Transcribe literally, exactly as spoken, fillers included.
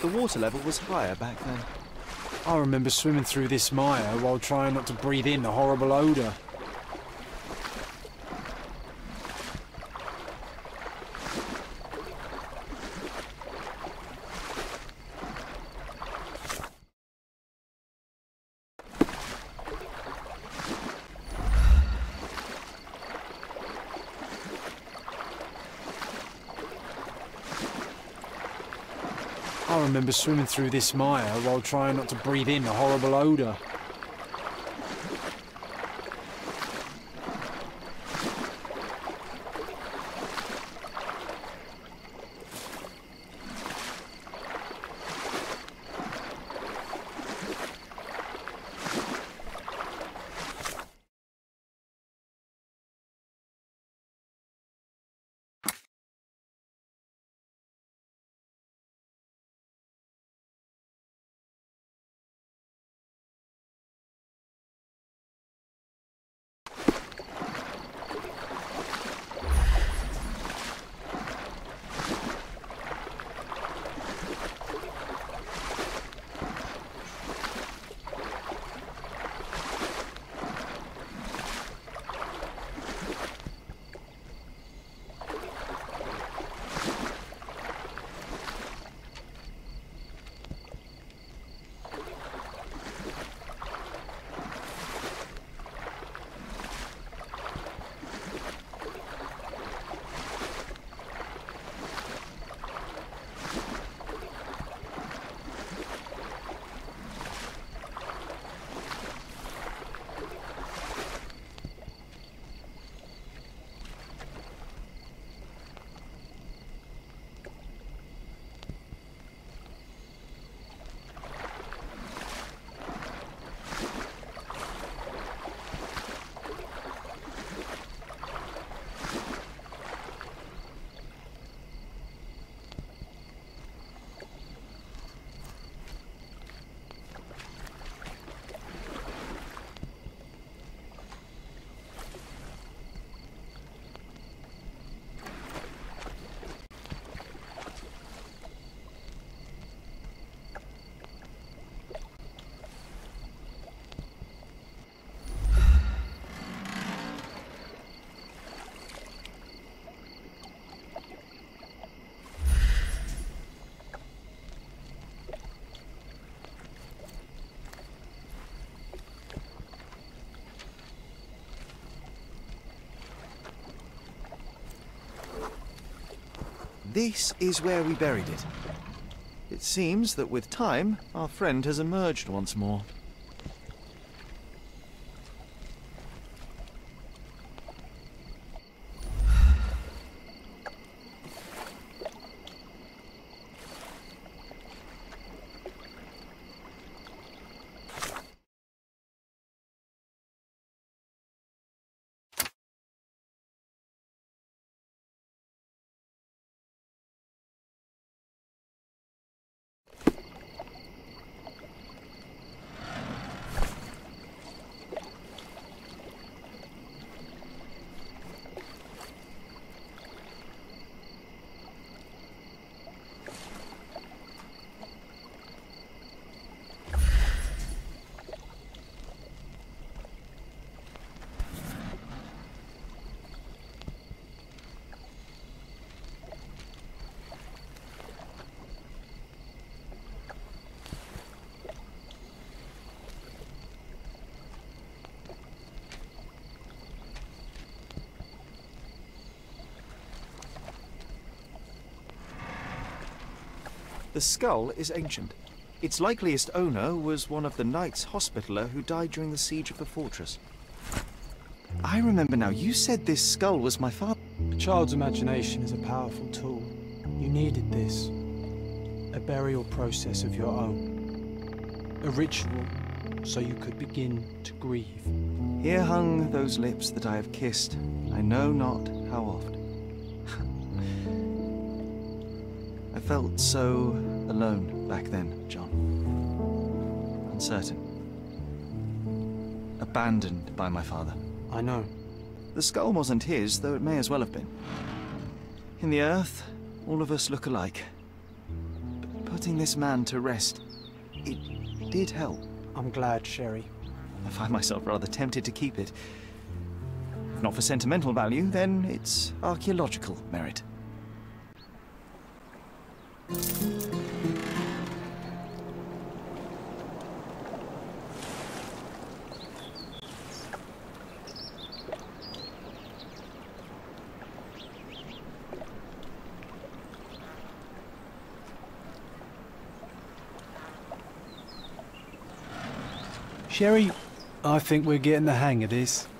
The water level was higher back then. I remember swimming through this mire while trying not to breathe in the horrible odour. I remember swimming through this mire while trying not to breathe in the horrible odour. This is where we buried it. It seems that with time, our friend has emerged once more. The skull is ancient. Its likeliest owner was one of the Knights Hospitaller who died during the siege of the fortress. I remember now, you said this skull was my father. A child's imagination is a powerful tool. You needed this. A burial process of your own. A ritual, so you could begin to grieve. Here hung those lips that I have kissed, I know not how oft. I felt so alone back then, John. Uncertain. Abandoned by my father. I know. The skull wasn't his, though it may as well have been. In the earth, all of us look alike. But putting this man to rest, it did help. I'm glad, Sherry. I find myself rather tempted to keep it. If not for sentimental value, then it's archaeological merit. Sherry, I think we're getting the hang of this.